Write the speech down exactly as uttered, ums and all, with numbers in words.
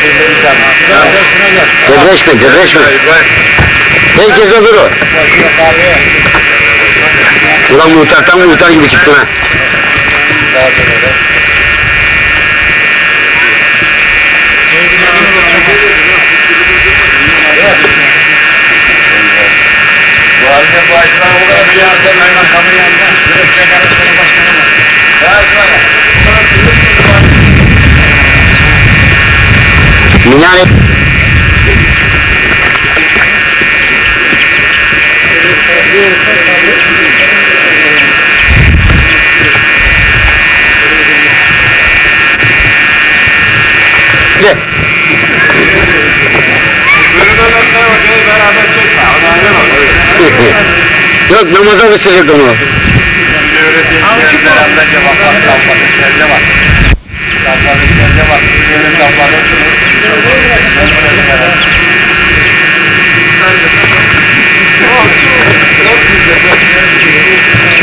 Tebreşme, tebreşme. Herkes alır o. Ulan muhtar, tam muhtar gibi çıktın ha. Bu halde bu Esma o kadar bir yerde hemen kamerayı yanına. Direkte karıştırma başkanı var. Ya Esma ya. Bu kadar temiz tuzu var. Minare. Gel. Beraber çekme. Yok, namaza götürecek onu. Beraber cevap var. Kalmadı. Kelle var. Kalmadı. Kelle var. Şöyle kalmadı. Oh, çok güzel.